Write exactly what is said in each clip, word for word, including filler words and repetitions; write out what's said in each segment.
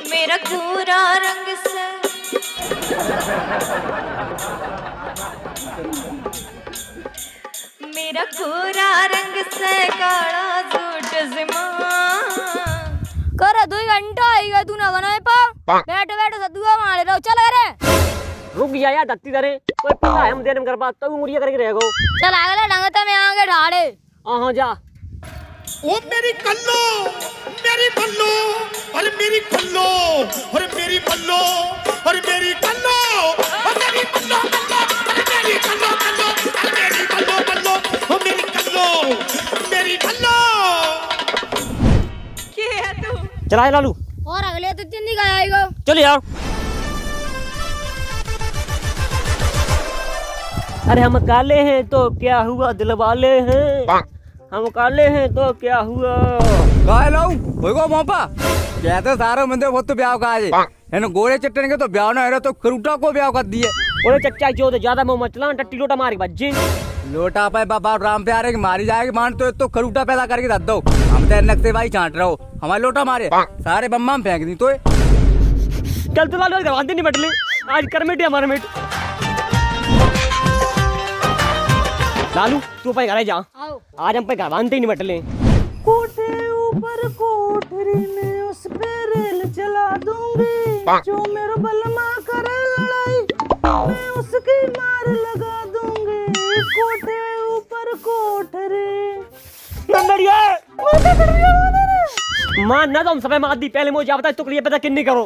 मेरा गोरा रंग से मेरा गोरा रंग से काला सूट ज़िमान करे दो घंटा आई गया तू ना बनाए पा बैठ बैठ सदुआ मारे रहो चल करे रुक जा यार दत्ती दरे कोई पता है हम देने में कर बात तो मुरिया करके रहेगो चल आगले डंगता में आगे ढाड़े हां जा ओ मेरी कल्लो मेरी बल्लो अरे मेरी कल्लो अरे मेरी बल्लो अरे मेरी कल्लो ओ मेरी बल्लो कल्लो अरे मेरी कल्लो कल्लो अरे मेरी बल्लो बल्लो ओ मेरी कल्लो मेरी बल्लो क्या है तू चला लालू और अगले तो दिन नहीं आएगा चल यार अरे हम काले हैं तो क्या हुआ दिल वाले हैं हम काले हैं तो क्या हुआ काय लाऊं होएगा मोपा कहते सारे बंदे बहुत तो ब्याह का आज है ना गोरे चट्टन के तो ब्याह ना है तो खरूटा को ब्याह कर दिए ओरे चच्चा जो तो ज्यादा मुंह मचला टट्टी लोटा मार के बज्जी लोटा पे बाबा राम प्यारे की मारी जाएगी मान तो तो खरूटा पैदा करके रख दो हम तो नक्से भाई छांट रहो हमारे लोटा मारे सारे बम्मा में फेंक दी तो चल तो लालू दवाते नहीं बटले आज कर मिटे हमारे मिट लालू तू पे घर जा आज हम पे घर बांधते ही नहीं बटले कोठे ऊपर कोठरी में उस पे रेल चला दूंगी जो मेरे बलमा करे लड़ाई मैं उसकी मार लगा दूंगी कोठे ऊपर कोठरी बढ़िया मान ना तो हम सब मार दी पहले मुझे बता तो करिए पता किन्नी करो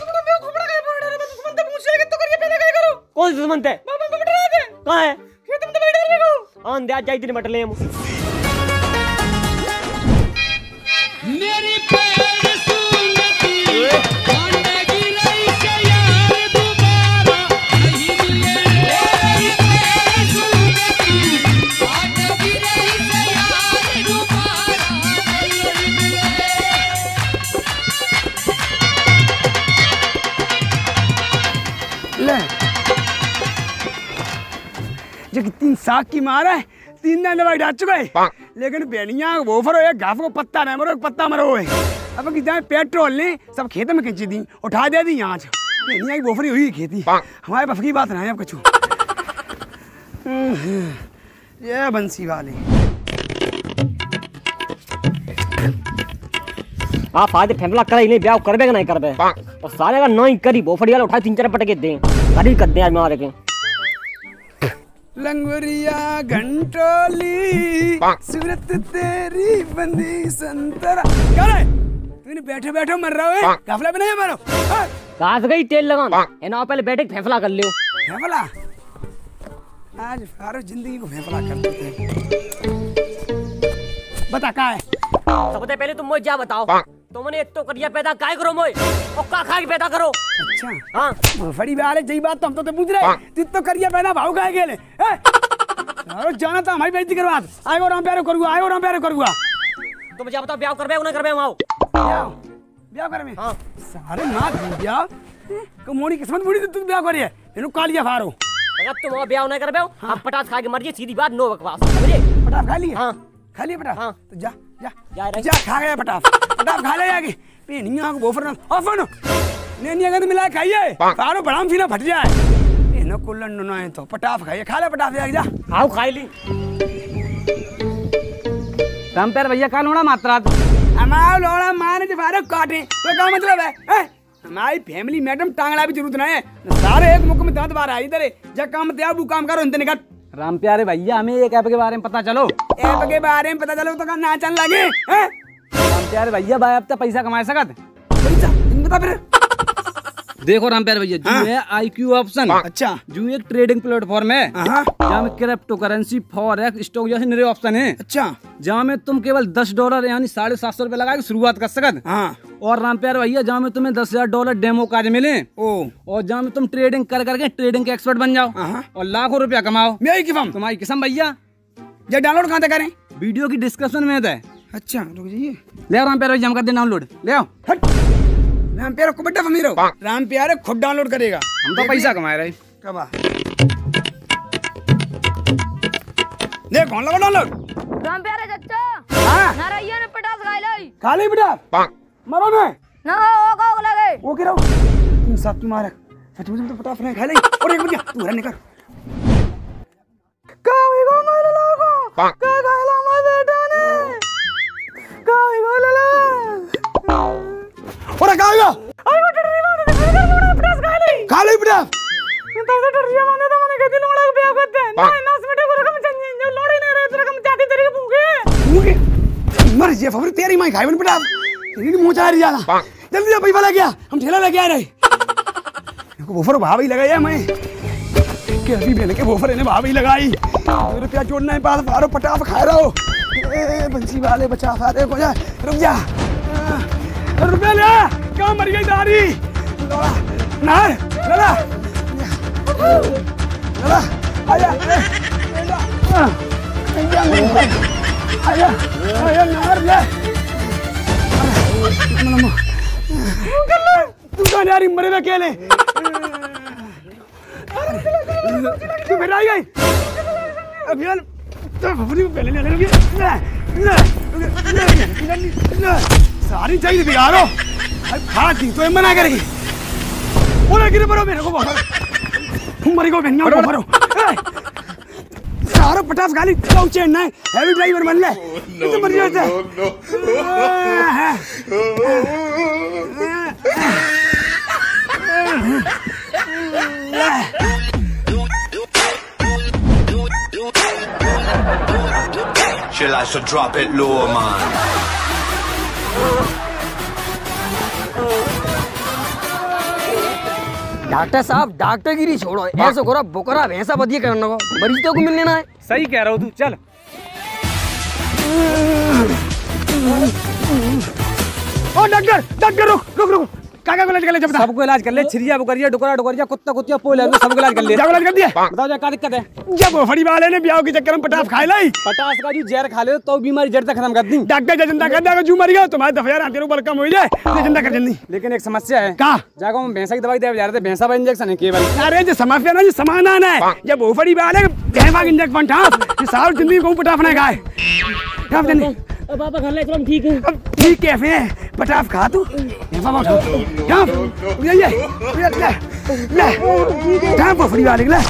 कौन सी दुश्मन थे कहाँ है आंधे आज जाई दिन मटले हम मेरी पैर सुनती आने की रही से यार दोबारा नहीं मिले मेरी पैर सुनती आने की रही से यार दोबारा नहीं मिले ले जो तीन साग की मार है तीन दिन दवाई डाल चुका है लेकिन बेनिया वो फरो एक घास को पत्ता नहीं मरो एक पत्ता मरो है अब कि जाए पेट्रोल ने सब खेत में खींची दी उठा दे दी यहाँ बेनिया की बोफरी हुई खेती हमारे बस की बात नहीं है अब कुछ ये बंसी वाली आप आज फैसला करे नहीं ब्याह करबे कि नहीं करबे और सारे का नहीं करी बोफड़ी वाला उठा तीन चार पटके दे करी कर दे आज मार के लंगुरिया घंटोली सूरत तेरी बंदी संतरा क्या रे तूने बैठे बैठे मर रहा है काफला बनाया मारो कास गई तेल लगान ए ना पहले बैठे फैसला कर लियो फैसला आज सारी जिंदगी को फैसला कर देते हैं बता का है सबसे पहले तुम मुझे क्या बताओ तुमने एक तो करिया पैदा काय करो मोय और का खा के पैदा करो अच्छा हां फड़ी वाले जई बात तो हम तो, तो पूछ रहे तू तो करिया पैदा भाव काहे गेले हैं यार जाना था हमारी बेइज्जती करवा आएगो राम प्यारे करूंगा आएगो राम प्यारे करूंगा तुम मुझे बताओ ब्याह करबे ना करबे हम आओ ब्याह ब्याह कर में हां सारे नाथ ब्याह को मोड़ी किस्मत बुड़ी तू ब्याह करिए इनु कालिया फारो अगर तुम ब्याह नहीं करबे हम पटास खा के मर जाए सीधी बात नो बकवास समझे पटास खा लिए हां खा लिए पटास हां तो जा जा जा जा खा गया पटास पटास खा ले जाके पेनिया को बोफर ना ऑफन नेनिया गंद मिला खाइए सारो बड़ाम फीना फट जाए एनो कुल्लन नो है तो पटास खाइए खा ले पटास जा जा आओ खाई ली राम प्यार भैया का लोड़ा मात्रा हमारा लोड़ा मारने के बारे काटे तो क्या मतलब है हैं हमारी फैमिली मैडम टांगड़ा भी जरूरत नहीं है सारे एक मुख में दांत बाहर आई इधर जब काम ते वो काम करो इतने निकट राम प्यारे भैया हमें एक ऐप के बारे में पता चलो ऐप के बारे में पता चलो तो का नाचन लगे हैं राम प्यारे भैया भाई अब तक पैसा कमा सकत पैसा बता फिर देखो राम प्यारे भैया जो है आईक्यू ऑप्शन अच्छा जो एक ट्रेडिंग प्लेटफॉर्म है जहाँ में क्रिप्टो करेंसी फॉरेक्स स्टॉक जैसे नए ऑप्शन है अच्छा जहाँ में तुम केवल दस डॉलर यानी साढ़े सात सौ रुपए लगा के शुरुआत कर सकत हाँ और राम प्यारे भैया जहाँ में तुम्हें दस हजार डॉलर डेमो कार्ड मिले ओ और जहाँ में तुम ट्रेडिंग कर करके ट्रेडिंग के एक्सपर्ट बन जाओ और लाखों रुपया कमाओ मेरी किस्म तुम्हारी किस्म भैया ये डाउनलोड कहाँ तक करें वीडियो की डिस्क्रिप्शन में है। अच्छा रुक जाइए ले आओ राम प्यारे भैया हम कर दे डाउनलोड ले आओ हट राम प्यारे को बट्टा फमीरो राम प्यारे खुद डाउनलोड करेगा हम तो पैसा कमा रहे कब आ देख कौन लगा डाउनलोड राम प्यारे चच्चा हां नारैया ने पटास खाई लाई खाली बेटा मरो ना ना ओ का लगे वो कह रहा हूँ तीन सात की मार है सच में तो पटा फने खा ले और एक बजा तू रहने कर का होगा मेरे लोगो का गाला मैं बेटा ने का होगा लला और का होगा आई वो डर रही मां पटास खा ले खा ले पटास तो से डर रही माने तो मैंने कहती लोड़ा को बेया करते ना नास बेटे को रकम चाहिए जो लोड़ी नहीं रहे तो रकम चाहती तेरे के भूखे भूखे मर जे फबर तेरी मां खाई बन पटास तेरी मुंह चाह रही जाना जल्दी पैसा लग गया हम ठेला लेके आ रहे इनको बोफर भाव ही लगाया मैं कि अभी मैंने के बोफर ने भाव ही लगाई रुपया जोड़ना है पास फारो पटाफ खा रहा हो ए बंसी वाले बचा फारे को जा रुक जा रुपया ले कहां मर गई दारी नार लला लला आया आया आया नार ले तू कहाँ जा रही मरे में अकेले तू फिर आई गई अभियान तो फफड़ी में पहले ले ले सारी चाहिए भी यारो खाती तो मना करेगी बोला गिरे पड़ो मेरे को बहुत मरी को बहनिया को भरो सारा पटास गाली तो चेन है हैवी ड्राइवर बन ले तो मर जाता है She likes to drop it low, man. Doctor साहब डॉक्टरगिरी छोड़ो ऐसे करो बोकरा भैंसा बदिए करने को मरीजों को मिलने ना है सही कह रहा हूँ तू चल ओ डॉक्टर डॉक्टर रुक रुक रुक काका को इलाज कर ले जब सबको इलाज कर ले छिरिया बुकरिया डुकरा डुकरिया कुत्ता कुत्तिया पोले सबको इलाज कर ले जाओ इलाज कर दिया बताओ क्या दिक्कत है जब फड़ी वाले ने ब्याह के चक्कर में पटास खा लाई पटास का जो जहर खा ले तो बीमारी जड़ तक खत्म कर दी डॉक्टर जनता कर देगा जू मर गया तुम्हारे दफायार आते ऊपर कम हो जाए तो जनता कर जल्दी लेकिन एक समस्या है का जाको हम भैंसा की दवाई दे जा रहे थे भैंसा का इंजेक्शन है केवल अरे जो समस्या ना जो समाधान है जब फड़ी वाले गहवा इंजेक्शन ठास साल जिंदगी को पटास नहीं खाए ठाप जल्दी पापा घर ले चलो हम ठीक है अब ठीक कैफे है पटास खा तू गहवा उठो ठाप ये ये ले ले ठाप फड़ी वाले ले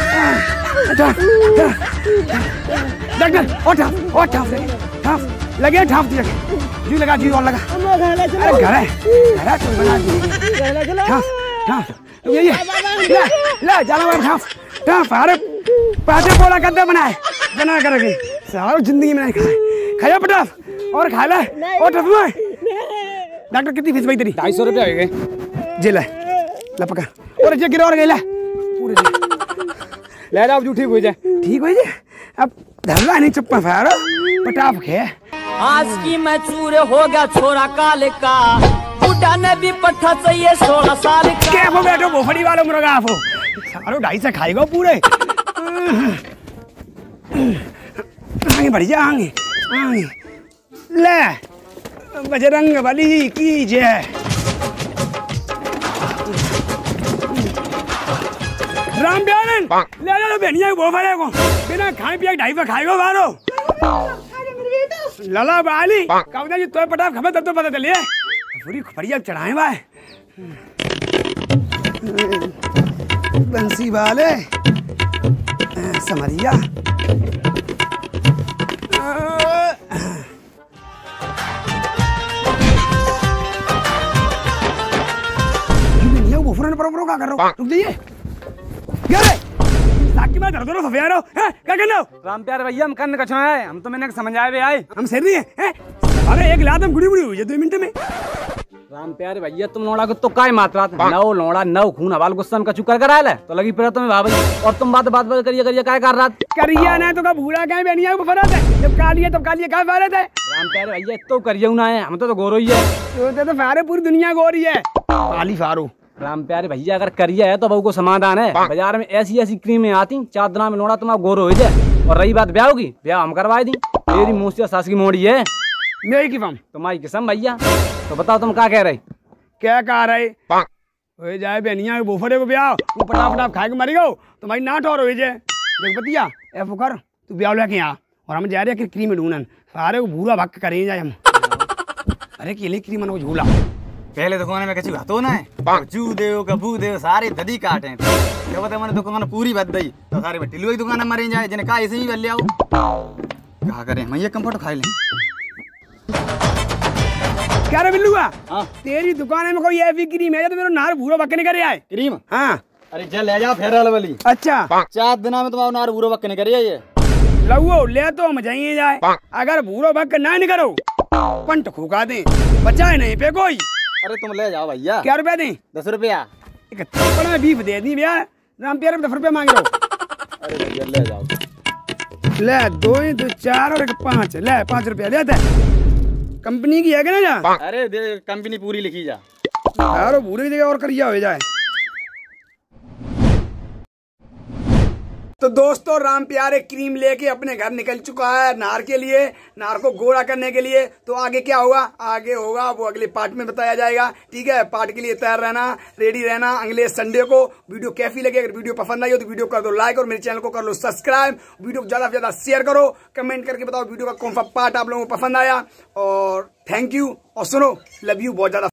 डॉक्टर और ठाप और ठाप ठाप लगे ठाप दिया जी लगा जी और लगा अरे घर है घर है तुम बना दी ठाप ठाप ये ये ले ले जाना वाला ठाप ठाप अरे पाटे बोला कद्दा बनाए बना करके सारी जिंदगी में नहीं खाए खाया पटास और खा ले और ठाप डॉक्टर कितनी फीस भाई तेरी ढाई सौ रुपया हो गए जे ले ले पका और जे गिरा और गए ले पूरे ले जाओ जो ठीक हो जाए ठीक हो जाए अब धरला नहीं चुप फारो पटाफ खे आज की मैं चूर हो गया छोरा काले का बुढ़ा ने भी पट्टा चाहिए सोलह साल का क्या वो बैठो बोफड़ी वालों मुर्गा आप हो सारो ढाई से खाएगा पूरे आगे बढ़ जा आगे आगे ले बजरंग बली की जय राम ब्यालन ले ले बहनिया वो फड़े को बिना खाए पिए ढाई पे खाएगा बारो लला बाली कब जी तो पटाफ खबर तब तो पता चलिए पूरी खपड़िया चढ़ाए भाई बंसी वाले समरिया वो फुरन पर का कर रहा हूं रुक जाइए गरे ताकि मैं दर्द रो फफिया रो हैं क्या करना राम प्यार भैया हम करने कछना है हम तो मैंने समझ आए आए हम सर नहीं है अरे एक लात हम गुड़ी गुड़ी हुई है दो मिनट में राम प्यारे भैया तुम लोड़ा को तो काय मात्रा नौ लोड़ा नौ खून हवाल गुस्सन का चुकर कराया ले तो लगी फिर तुम्हें भाभी और तुम बात बात बात करिए करिए काय कर रहा करिए ना तो का भूला काय बनिया को फरत है जब कालिए तब कालिए काय फरत है राम प्यारे भैया तो करिए ना है हम तो गोरो ही है तो तो फारे पूरी दुनिया गोरी है काली फारो राम प्यारे भैया अगर करिए है तो बहू को समाधान है बाजार में ऐसी ऐसी क्रीमें आती चादरा में लोड़ा तुम्हारा गोरो हो जाए और रही बात ब्याह होगी ब्याह हम करवाए दी मेरी मुँह से सास की मोड़ी है मेरी की फम तुम्हारी किस्म भैया तो बताओ तुम क्या कह रहे क्या कह रहे हो जाए बहनिया के बोफरे को ब्याह वो पटा पटा खा के मरी गो तो भाई ना ठोर हो जाए जगपतिया ए फुकर तू ब्याह लेके आ और हम जा रहे क्रीम ढूंढन सारे को भूरा भक्क करें जाए हम अरे केले क्रीम को झूला पहले दुकान में कछु हतो ना है जू देव कबू देव सारे ददी काटे जब तक मैंने दुकान पूरी बद गई तो सारे टिल्लू की दुकान मरे जाए जिन्हें कहा ऐसे ही कर लिया क्या करें मैं ये कंफर्ट खा लें क्या रे बिल्लुआ हाँ तेरी दुकान में कोई ऐसी क्रीम है जो मेरे नार भूरो बकने करे आए क्रीम हाँ अरे चल ले जा फेरल वाली अच्छा चार दिना में तुम्हारा नार भूरो बकने करे ये लवो ले तो हम जाइए जाए अगर भूरो बक ना नहीं करो पंट खुका दे बचाए नहीं पे कोई अरे तुम ले जाओ भैया क्या रुपया दें दस रुपया एक थप्पड़ में बीफ दे दी भैया राम प्यारे में दस रुपया मांग लो अरे भैया ले जाओ ले दो ही दो चार और एक पाँच ले पाँच रुपया लेते कंपनी की है क्या ना जा अरे दे कंपनी पूरी लिखी जा यार भूरे की जगह और करिया हो जाए तो दोस्तों राम प्यारे क्रीम लेके अपने घर निकल चुका है नार के लिए नार को गोरा करने के लिए। तो आगे क्या होगा आगे होगा वो अगले पार्ट में बताया जाएगा। ठीक है पार्ट के लिए तैयार रहना रेडी रहना अगले संडे को। वीडियो कैसी लगे अगर वीडियो पसंद आई हो तो वीडियो कर दो लाइक और मेरे चैनल को कर लो सब्सक्राइब। वीडियो को ज्यादा से ज्यादा शेयर करो कमेंट करके बताओ वीडियो का कौन सा पार्ट आप लोगों को पसंद आया। और थैंक यू और सुनो लव यू बहुत ज्यादा।